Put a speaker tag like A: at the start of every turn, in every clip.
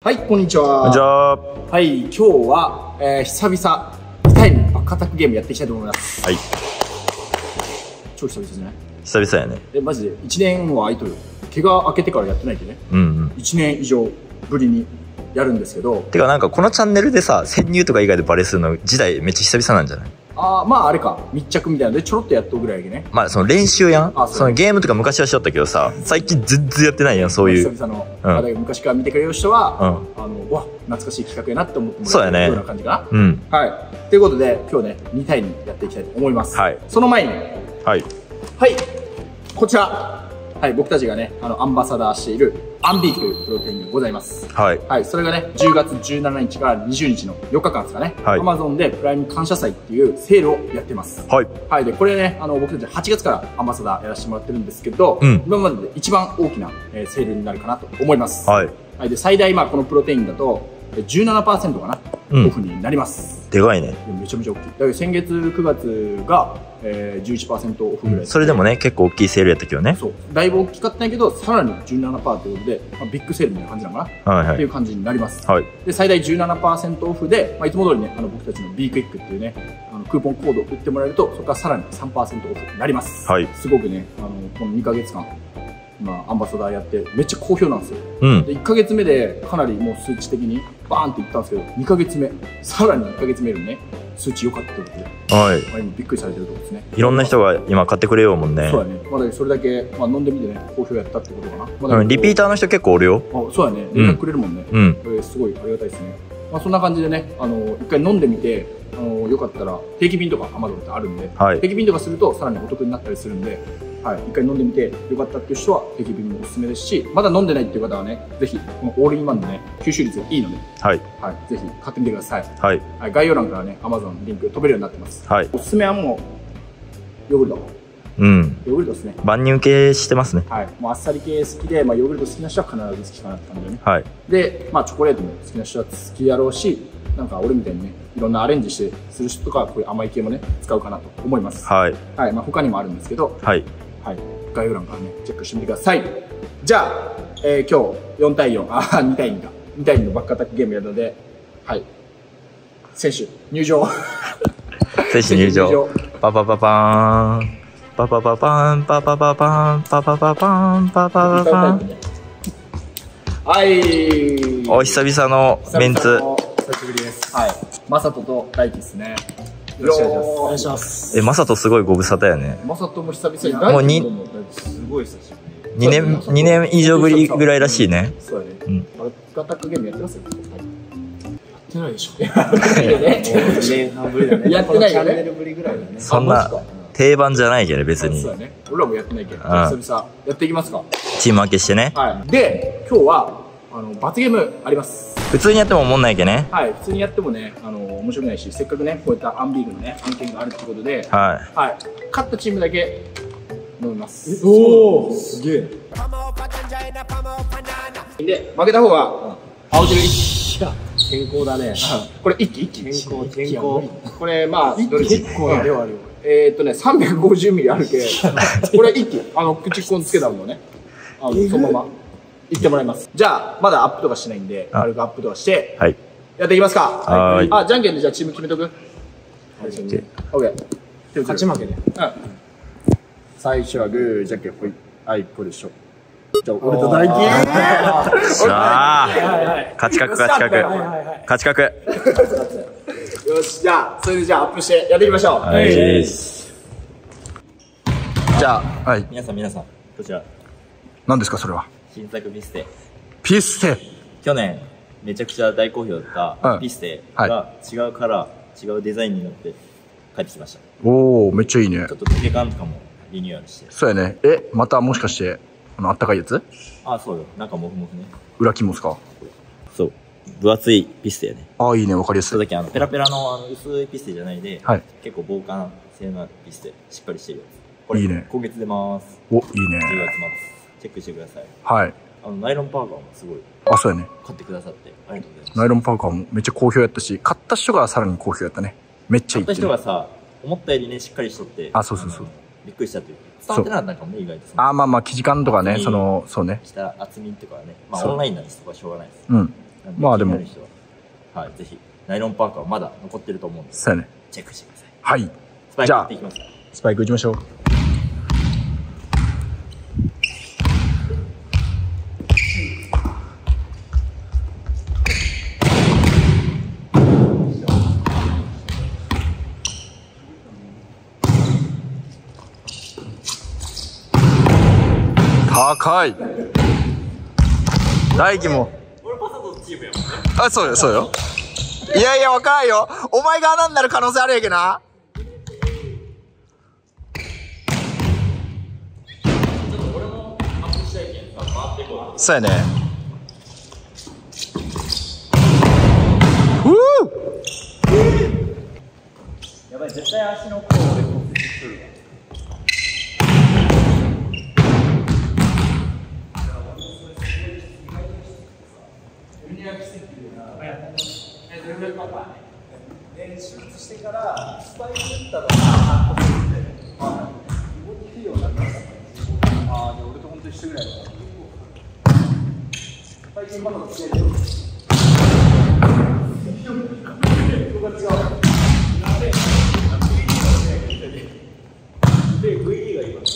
A: はい、こんにちは。
B: こんにちは。
A: はい、今日は、久々、2タイムバックアタックゲームやっていきたいと思います。
B: はい。
A: 超久々じゃない？
B: 久々やね。
A: マジで1年は空いとる。怪我明けてからやってないけどね。1年以上ぶりにやるんですけど。
B: てかなんかこのチャンネルでさ、潜入とか以外でバレするの時代めっちゃ久々なんじゃない？
A: まああれか、密着みたいなのでちょろっとやっとぐらいやけね。
B: まあその練習やん。そのゲームとか昔はしよったけどさ、最近全然やってないやん、そういう。
A: 久々の、昔から見てくれる人は、わ、懐かしい企画やなって思ってもらえるような感じかな。はい。ということで、今日ね、2対2やっていきたいと思います。はい。その前に、はい。こちら。はい、僕たちがね、アンバサダーしている、アンビークというプロテインでございます。はい。はい、それがね、10月17日から20日の4日間ですかね。はい。Amazon でプライム感謝祭っていうセールをやってます。はい。はい、で、これね、僕たち8月からアンバサダーやらせてもらってるんですけど、今までで一番大きな、セールになるかなと思います。はい。はい、で、最大、このプロテインだと、17% かな、オフになります。でかいね。めちゃめちゃ大きい。だから先月9月が、11% オフぐらい。
B: それでもね、結構大きいセールやったけどね。そう。
A: だいぶ大きかったんやけど、さらに 17% ということで、ビッグセールみたいな感じなのかな、はいはい、っていう感じになります。はい。で、最大 17% オフで、いつも通りね、僕たちの B クイックっていうね、クーポンコードを打ってもらえると、そこからさらに 3% オフになります。はい。すごくね、この2ヶ月間、今アンバサダーやってめっちゃ好評なんですよ。で1ヶ月目でかなりもう数値的にバーンっていったんですけど、2ヶ月目さらに1ヶ月目よりね数値良かったということで、はい、今びっくりされてるところですね。い
B: ろんな人が今買ってくれようもんね。そう
A: だね。まだそれだけ、飲んでみてね好評やったってことかな。まだ
B: リピーターの人結構おるよ。
A: そうやね。連絡くれるもんね。すごいありがたいですね。そんな感じでね、一回飲んでみて、よかったら定期便とか Amazon ってあるんで、定期便とかするとさらにお得になったりするんで、はい、一回飲んでみてよかったっていう人は定期便もおすすめですし、まだ飲んでないっていう方はね、ぜひこのオールインワンのね吸収率がいいので、はい、はい、ぜひ買ってみてください。はい、はい、概要欄からね Amazon リンク飛べるようになってます。はい、おすすめはもうヨーグルト。ヨーグルトですね。
B: 万人受けしてますね。
A: はい、もうあっさり系好きで、ヨーグルト好きな人は必ず好きかなって感じでね。はい。で、チョコレートも好きな人は好きやろうし、なんか俺みたいにね、いろんなアレンジしてする人とかこういう甘い系もね使うかなと思います。はい。はい、他にもあるんですけど、はい。はい。概要欄からねチェックしてみてください。じゃあ、今日4対4、2対2か。2対2のバックアタックゲームやるので、はい。選手入場。
B: 選手入場。パパパパーン。パパパパンパパパパンパパパパンパパパパン。
A: はい。
B: お久々のメンツ。
A: 久しぶりです。はい。マサトと大輝ですね。よろしくお願いします。
B: マサトすごいご無沙汰やね。
A: マサトも久々に。もうすごい久しぶり。
B: 2年以上ぶりぐらいらしいね。
A: そうやね。バックアタックゲームやってますよ。やってないでしょ。やってないよね。2年半ぶりだね。やってないよね。チャンネルぶりぐらいだね。
B: そんな定番じゃないけど別に。
A: そうだね。俺らもやってないけど。久々やっていきますか。
B: チーム分けしてね。
A: はい。で、今日は罰ゲームあります。
B: 普通にやっても思んないけね。はい、
A: 普通にやってもね、面白くないし、せっかくね、こういったアンビーグのね、案件があるってことで、はい。はい。勝ったチームだけ飲みます。おお、すげえ。で、負けた方が、青汁1。健康だね。これ1機健康。これ、どれ結構な量あるよ。350ミリあるけ、これ1機、口コンつけたのね、そのまま。行ってもらいます。じゃあ、まだアップとかしないんで、軽くアップとかして、はい。やっていきますか。はい。じゃんけんでじゃあチーム決めとく？はい。オッケー。勝ち負けで。うん。最初はグー、じゃんけん、ほい。はい、これでしょ。じゃあ、俺と大輝。
B: 勝ち確。勝ち確。
A: よし、じゃあ、それでじゃあアップしてやっていきましょう。はい。じゃあ、はい。
B: 皆さん、こちら。
A: 何ですか、それは。
B: 新作ピステ。
A: ピステ。
B: 去年めちゃくちゃ大好評だったピステが違うカラー、違うデザインになって帰ってきました。おお、めっちゃいいね。ちょっと時計感とかもリニューアルして。そうやね。またもしかしてあったかいやつ？そうよ。なんかモフモフね。裏肝ですか？そう。分厚いピステやね。いいね、わかりやすい。だけペラペラの薄いピステじゃないで、結構防寒性のピステしっかりしてるやつ。これいいね。今月出ます。お、いいね。10月末。チェックしてください。はい。ナイロンパーカーもすごい。そうやね。買ってくださってありがとうございます。ナイロンパーカーもめっちゃ好評やったし、買った人がさらに好評やったね。めっちゃいい。買った人がさ、思ったよりね、しっかりしとって。そう。びっくりしたというか。伝わってなかったかもね、意外と。生地感とかね、そうね。下厚みとかはね、オンラインなんですとかしょうがないです。
A: まあでも、
B: はい、ぜひナイロンパーカーはまだ残ってると思うんで、
A: そうやね。
B: チェックしてください。
A: はい。
B: スパイク打っていきますか。
A: スパイク打ちましょう。高い。大輝も。俺パサドチームやもんね。あ、そうよ、そうよ。いやいや、わからんよ。お前が穴になる可能性あるやけな。そうやね。
B: やばい、絶対足の甲で骨折するわ。
A: 手術してからスパイク打ったのが半年で、動きようになったんですよ。ああ、で俺と本当一緒ぐらいだから。最近まだつけるよ。ここが違う。で、VD がいいわ。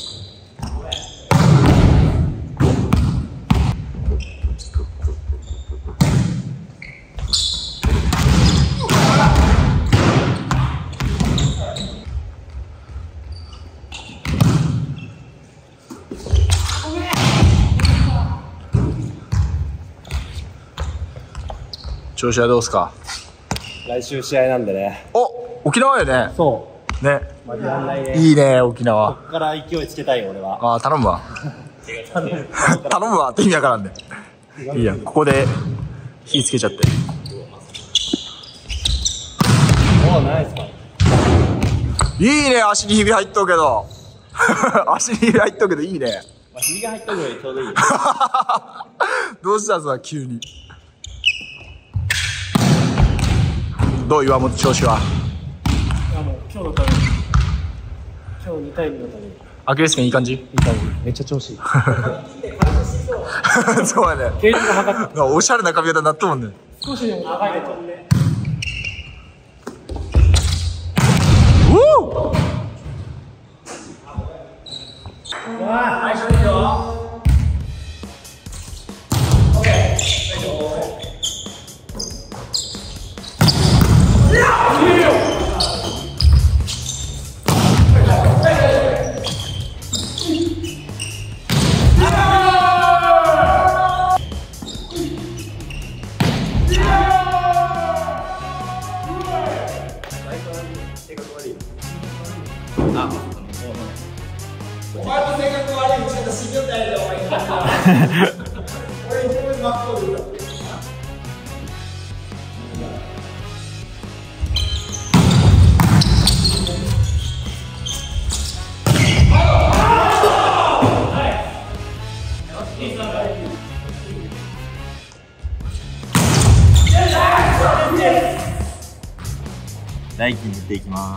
A: 調子はどうですか？
B: 来週試合なんでね。
A: お、沖縄やね。
B: そう
A: ね。
B: 負けらんないね。
A: いいね、沖縄。
B: ここから勢いつけたいよ、俺は。
A: ああ、頼むわ。頼むわって意味わからんね。いいやん、ここで火つけちゃって。
B: おー、ナイスパン。
A: いいね、足にひび入っとうけど。足にひび入っとうけどいいね。
B: まあ、ひびが入ったぐらいちょうどいいよ。
A: どうしたんすか、急に。どう岩本調子は？
C: いやもう今日のために、今日2対2のために。
A: アキレス腱いい感じ？
C: いい感じ。めっちゃ調子いい。
A: そうやね。
C: 計量が測って。
A: おしゃれな髪型になったもんね。
C: 少しでも長いでと。
A: おー！
C: ナイスですよ。お前の性格悪い、ちょっと死ぬんだよ、お前。俺、自分で真っ向で言うよ。
B: 大輝に打っていきます。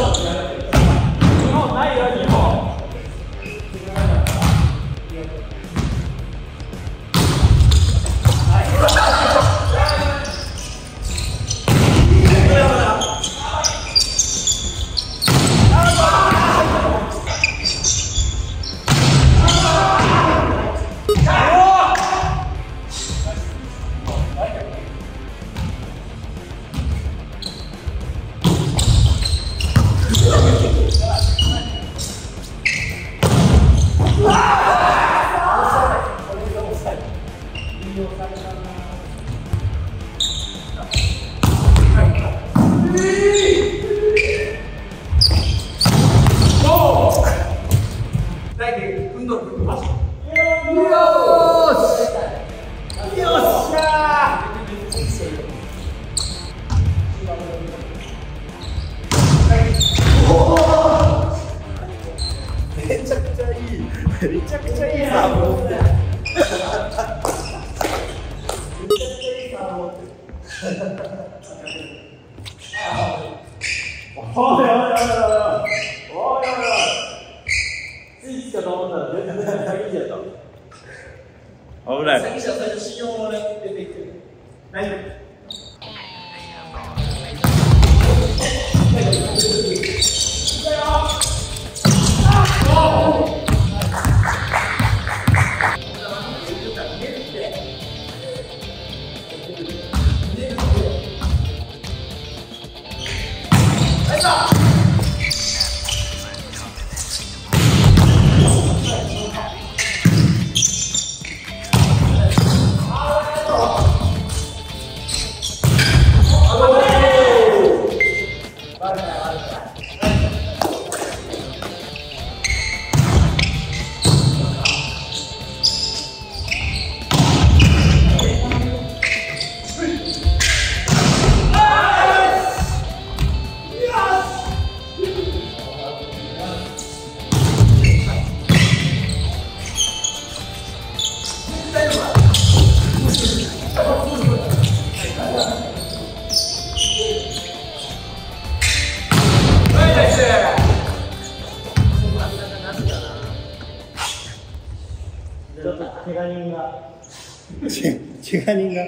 A: 怪我人が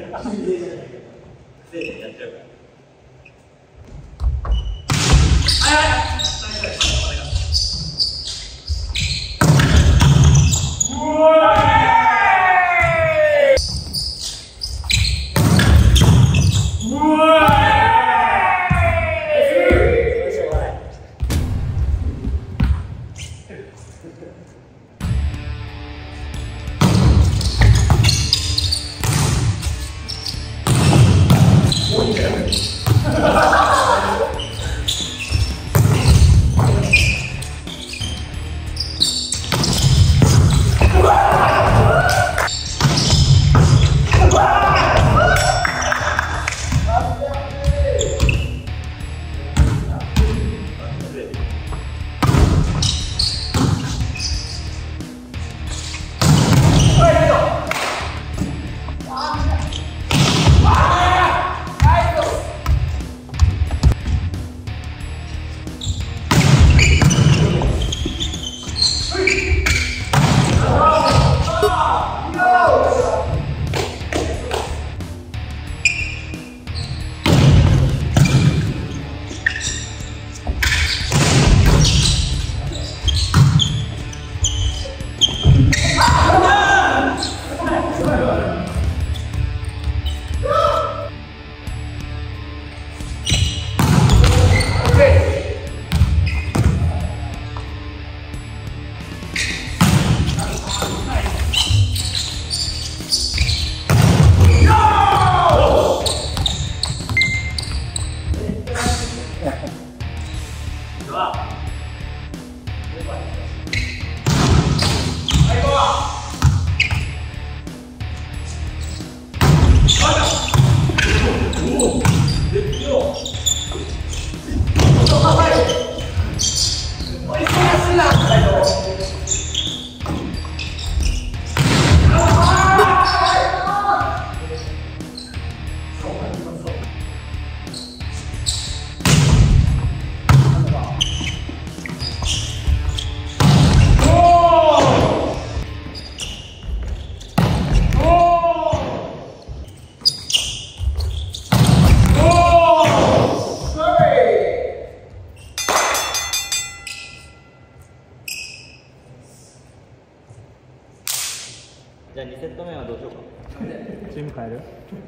B: じゃあ2セット目はどうしようか。
A: チーム変える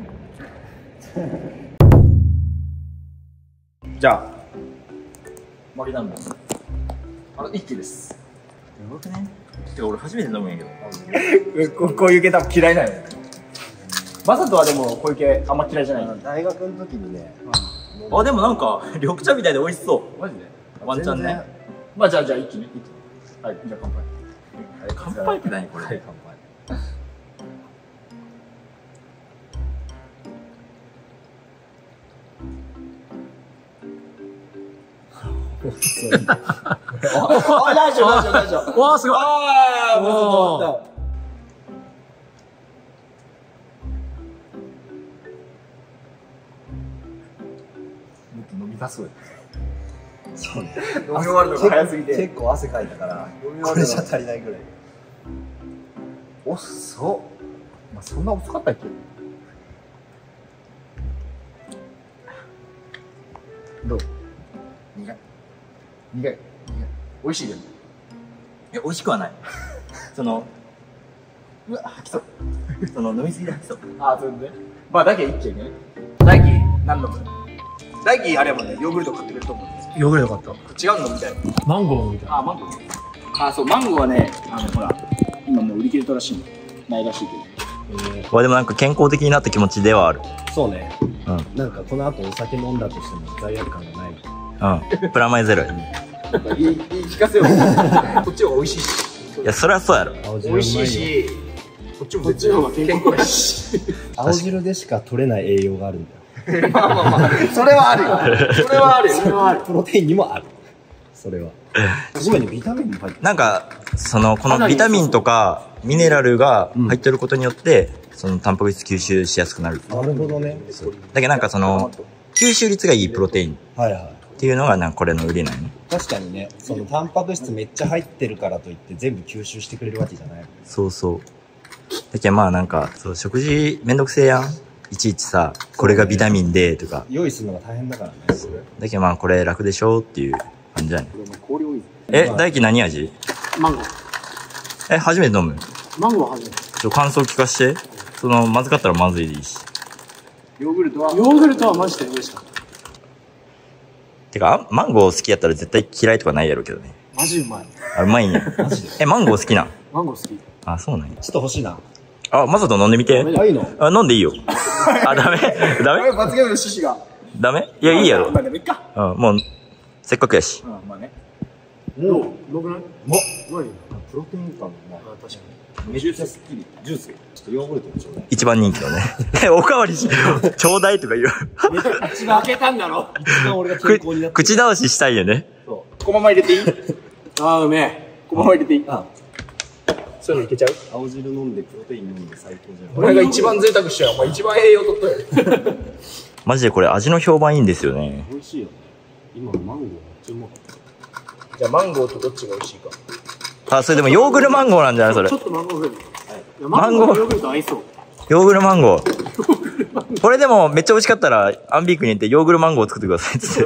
A: じゃあ負けたんだ。一気です。
B: やばくね。てか俺初めて飲むんやけ
A: どこういう系多分嫌いなの。マサトはでもこういう系あんま嫌いじゃない。
D: 大学の時にね。
B: あ、でもなんか緑茶みたいで美味しそう。
A: マジで
B: ワンチャンね。
A: まあじゃあ一気ね。はい、じゃあ乾杯。
B: 乾杯って何これ。はい、乾杯。
A: 大丈夫。わあ、すごい。ああ、もう終わった。もっと飲みたそうや。
D: そうね。
A: 飲み終わるのが早すぎて。
D: 結構汗かいたから、これじゃ足りないぐらい。
A: 遅っ。まあ、そんな遅かったっけ？どう？苦い。美味しいでも。
B: 美味しくはない。うわ、吐きそう。飲みすぎで吐きそう。
A: ああ、それで。まあ、だけ一気ね。大輝、何飲む？大輝、あれやもんね、ヨーグルト買ってくれると思うんですよ。
C: ヨーグルト買った。
A: 違うのみたい。
C: マンゴーみたいな。
A: あ、マンゴー。あ、そう、マンゴーはね、ほら、今もう売り切れたらしいの。ないらしいけ
B: ど。でもなんか健康的になった気持ちではある。
D: そうね。なんかこの後お酒飲んだとしても罪悪感がない。
B: プラマイゼロ。
A: 言い聞かせよう。こっちは美味しいし。
B: いや、それはそうやろ。
A: 美味しいし、こっちの方が健康やし。
D: 青汁でしか取れない栄養があるんだよ。
A: まあ。それはあるよ。それはある。
D: プロテインにもある。それは。すごいね、ビタミンも入ってる。
B: なんか、このビタミンとか、ミネラルが入ってることによって、タンパク質吸収しやすくなる。
D: なるほどね。
B: だけどなんか吸収率がいいプロテイン。
D: はいはい。
B: っていうのがこれの売りなんよね。
D: 確かにね、タンパク質めっちゃ入ってるからといって全部吸収してくれるわけじゃない。
B: そうそう。だけどまあなんか、食事めんどくせえやん。 いちいちさ、これがビタミンでとか。
D: 用意するのが大変だからね。
B: だけどまあこれ楽でしょっていう感じだね。大輝何味？
C: マンゴー。
B: 初めて飲む？
C: マンゴー初めて。
B: 感想聞かして。まずかったらまずいでいいし。
C: ヨーグルトはマジで美味しかった。
B: てか、マンゴー好きやったら絶対嫌いとかないやろうけどね。
C: マジうまい。
B: うまいんや。マジで。マンゴー好きなん？
C: マンゴー好き。
B: そうなんや。
D: ちょっと欲しいな。
B: マサト飲んでみて。
D: いいの？
B: 飲んでいいよ。ダメ？
A: 罰ゲームの趣旨が。
B: ダメ？いや、いいやろ。
A: まあでもいっか。
B: もう、せっかくやし。
A: まあね。
C: どうない？
D: プロテイン感も
C: 確かに。
D: めっちゃスッキリ。ジュース。ちょっとヨーグルトちょうだい。
B: 一番人気のね。おかわりちょうだいとか言う。
C: 一番開けたんだろ。
D: 一番俺が健康になって。
B: 口倒ししたいよね。
A: このまま入れていい？
C: うめえ。
A: このまま入れていい？そういうのいけちゃう？
D: 青汁飲んでプロテイン飲んで最高じゃん。
A: 俺が一番贅沢しちゃう。お前一番栄養とったよ。
B: マジでこれ味の評判いいんですよね。
D: 美味しいよね。今のマンゴーめっちゃうまかった。
A: じゃあマンゴーとどっちが美味しいか。
B: それでもヨーグルマンゴーなんじゃないそれ。
C: ちょっとマンゴー風味。マンゴーヨーグルト合いそう。
B: ヨーグルマンゴー。これでもめっちゃ美味しかったらアンビークに行ってヨーグルマンゴーを作ってくださいっつって。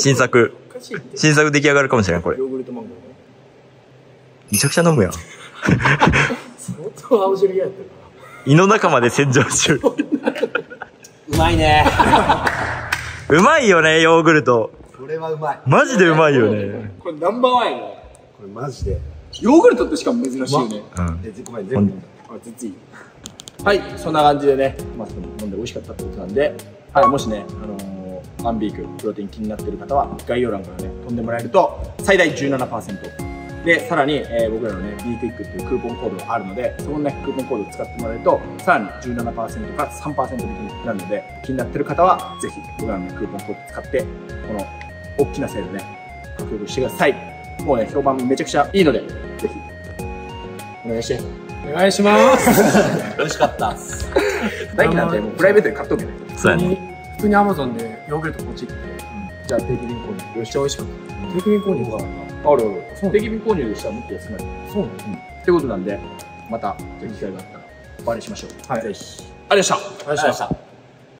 B: 新作出来上がるかもしれないこれ。
A: ヨーグルトマンゴーね。
B: めちゃくちゃ飲むやん。
C: 相当青汁嫌やったよ。
B: 胃の中まで洗浄中。
C: うまいね。
B: うまいよね、ヨーグルト。
D: これはうまい。
B: マジでうまいよね。
A: これナンバーワンやね。
D: これマジで。
A: ヨーグルトってしかも珍しいよね。
D: ごめん、全部飲んだ。
A: 全然いい。はい、そんな感じでね、飲んで美味しかったってことなんで、もしね、アンビークプロテイン気になってる方は概要欄からね、飛んでもらえると最大 17%。で、さらに、僕らのね、ビークイックっていうクーポンコードがあるので、そのね、クーポンコードを使ってもらえると、さらに 17% から 3% 引きになるので、気になってる方は、ぜひ、僕らのね、クーポンコードを使って、この、大きなセールね、獲得してください。もうね、評判めちゃくちゃいいので、ぜひ、お願いして。
C: お願いします。
D: 美味しかったっす。
A: 大輝なんてもうプライベートで買っとけね。
B: そうやね。
C: 普通に Amazon でヨーグルトポチって、
A: じゃあ定期便購入。めっちゃ美味しかった。
C: 定期便購入が
A: ある。定期便購入したらもっと安くなる。
C: そうなの？
A: ってことなんで、また、機会があったら、お会いしましょう。
C: はい。
A: ぜひ。ありがとうございました。
C: ありがとうございました。